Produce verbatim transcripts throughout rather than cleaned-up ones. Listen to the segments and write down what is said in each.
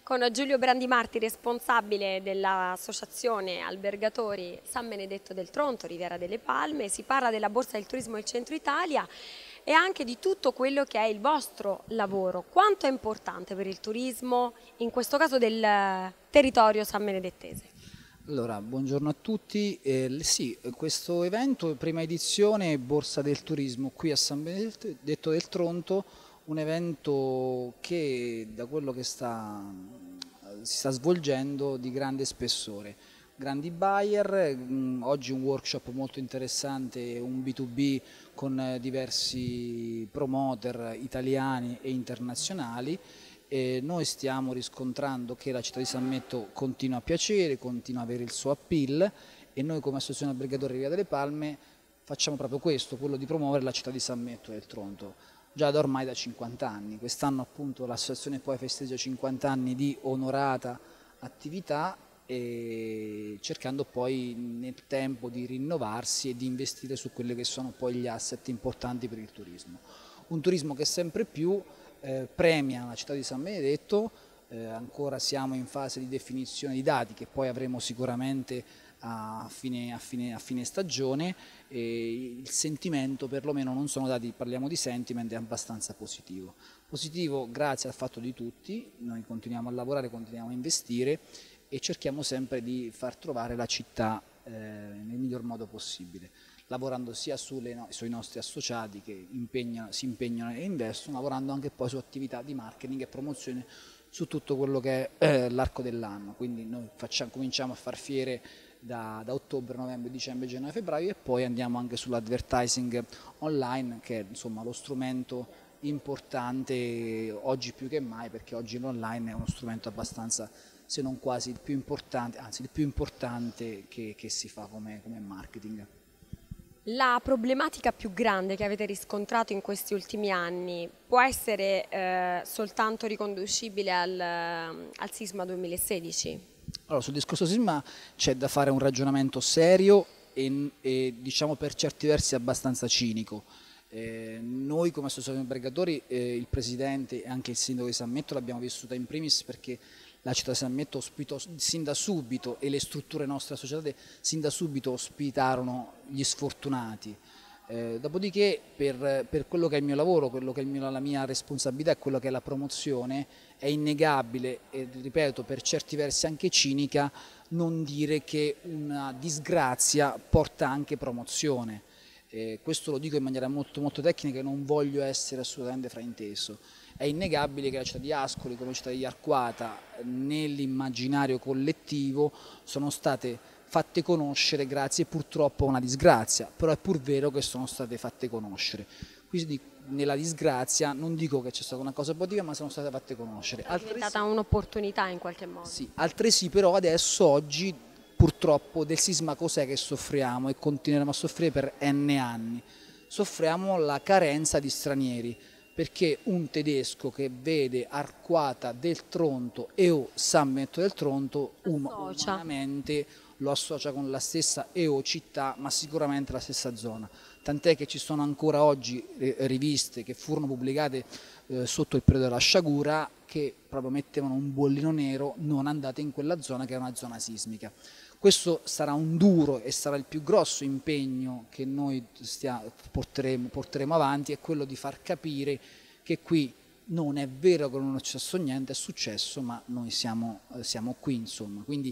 con Giulio Brandimarti, responsabile dell'associazione Albergatori San Benedetto del Tronto, Riviera delle Palme. Si parla della Borsa del Turismo del Centro Italia e anche di tutto quello che è il vostro lavoro. Quanto è importante per il turismo, in questo caso del territorio sanbenedettese? Allora, buongiorno a tutti. Eh, sì, questo evento, prima edizione, Borsa del Turismo qui a San Benedetto del Tronto, un evento che da quello che sta, si sta svolgendo di grande spessore. Grandi buyer, mh, oggi un workshop molto interessante, un B due B con diversi promoter italiani e internazionali. E noi stiamo riscontrando che la città di San Metto continua a piacere, continua ad avere il suo appeal e noi come Associazione Albergatori Riviera delle Palme facciamo proprio questo, quello di promuovere la città di San Metto del Tronto, già da ormai da cinquanta anni. Quest'anno appunto l'associazione poi festeggia cinquanta anni di onorata attività e cercando poi nel tempo di rinnovarsi e di investire su quelli che sono poi gli asset importanti per il turismo. Un turismo che sempre più eh, premia la città di San Benedetto, eh, ancora siamo in fase di definizione di dati che poi avremo sicuramente a fine, a fine, a fine stagione, e il sentimento, perlomeno non sono dati, parliamo di sentiment, è abbastanza positivo. Positivo grazie al fatto di tutti, noi continuiamo a lavorare, continuiamo a investire e cerchiamo sempre di far trovare la città eh, nel miglior modo possibile, lavorando sia sulle, sui nostri associati che impegnano, si impegnano e investono, lavorando anche poi su attività di marketing e promozione su tutto quello che è eh, l'arco dell'anno. Quindi noi facciamo, cominciamo a far fiere da, da ottobre, novembre, dicembre, gennaio, febbraio e poi andiamo anche sull'advertising online, che è insomma lo strumento importante oggi più che mai, perché oggi l'online è uno strumento abbastanza, se non quasi il più importante, anzi il più importante che, che si fa come, come marketing. La problematica più grande che avete riscontrato in questi ultimi anni può essere eh, soltanto riconducibile al, al sisma duemilasedici? Allora, sul discorso sisma c'è da fare un ragionamento serio e, e diciamo per certi versi abbastanza cinico. Eh, noi come Associazione Albergatori, eh, il Presidente e anche il Sindaco di San Metto l'abbiamo vissuta in primis perché la città di San Metto ospitò sin da subito e le strutture nostre associate sin da subito ospitarono gli sfortunati. Eh, dopodiché per, per quello che è il mio lavoro, quello che è il mio, la mia responsabilità e quello che è la promozione, è innegabile e ripeto per certi versi anche cinica non dire che una disgrazia porta anche promozione. Eh, questo lo dico in maniera molto, molto tecnica e non voglio essere assolutamente frainteso. È innegabile che la città di Ascoli come la città di Arquata nell'immaginario collettivo sono state fatte conoscere grazie purtroppo a una disgrazia, però è pur vero che sono state fatte conoscere. Quindi nella disgrazia non dico che c'è stata una cosa positiva, ma sono state fatte conoscere. È diventata un'opportunità in qualche modo. Sì, altresì però adesso, oggi, purtroppo del sisma cos'è che soffriamo e continueremo a soffrire per N anni? Soffriamo la carenza di stranieri, perché un tedesco che vede Arquata del Tronto e o San Benedetto del Tronto umanamente lo associa con la stessa E O città, ma sicuramente la stessa zona. Tant'è che ci sono ancora oggi riviste che furono pubblicate eh, sotto il periodo della sciagura che proprio mettevano un bollino nero: non andate in quella zona che è una zona sismica. Questo sarà un duro e sarà il più grosso impegno che noi stia, porteremo, porteremo avanti, è quello di far capire che qui non è vero che non è successo niente, è successo, ma noi siamo, siamo qui insomma. Quindi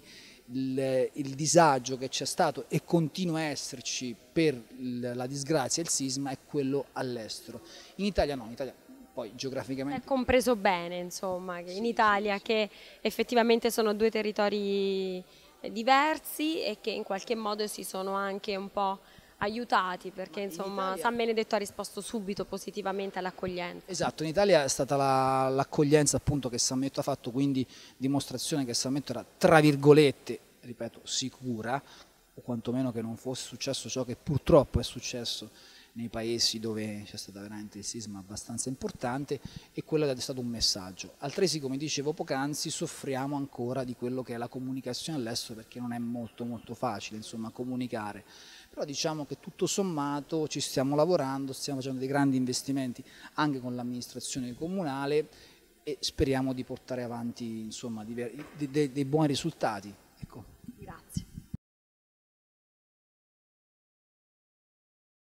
il, il disagio che c'è stato e continua a esserci per la disgrazia e il sisma è quello all'estero. In Italia no, in Italia poi geograficamente... È compreso bene insomma, che in Italia, che effettivamente sono due territori diversi e che in qualche modo si sono anche un po' aiutati, perché in insomma Italia... San Benedetto ha risposto subito positivamente all'accoglienza. Esatto, in Italia è stata l'accoglienza appunto che San Benedetto ha fatto, quindi dimostrazione che San Benedetto era tra virgolette, ripeto, sicura, o quantomeno che non fosse successo ciò che purtroppo è successo nei paesi dove c'è stato veramente il sisma abbastanza importante, e quello è stato un messaggio. Altresì, come dicevo poc'anzi, soffriamo ancora di quello che è la comunicazione all'estero, perché non è molto molto facile insomma comunicare, però diciamo che tutto sommato ci stiamo lavorando, stiamo facendo dei grandi investimenti anche con l'amministrazione comunale e speriamo di portare avanti insomma, dei, dei, dei buoni risultati.